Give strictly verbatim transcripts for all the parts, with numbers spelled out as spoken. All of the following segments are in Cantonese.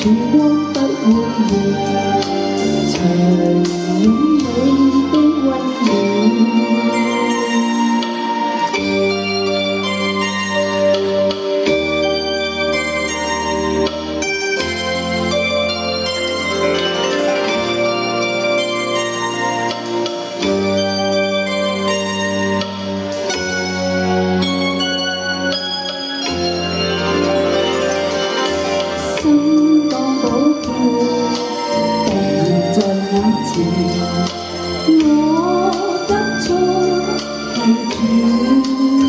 曙光不會現，長遠你的溫暖。心當寶貝，突然在眼前，我急速看見，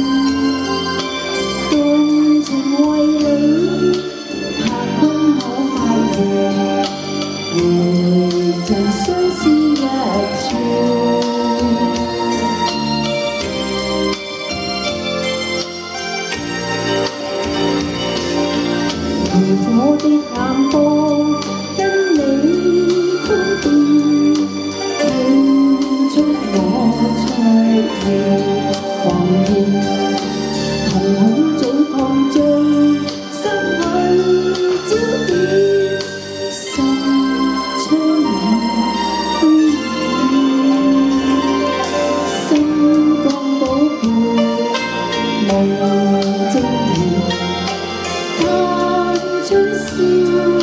動情為你，盼君可快樂，回像相思一串。如火的眼波，跟你通電，傾出我灼熱狂熱，瞳孔早燙醉，失去焦點，心充滿悲喜，心光寶貝，夢精甜。春笑。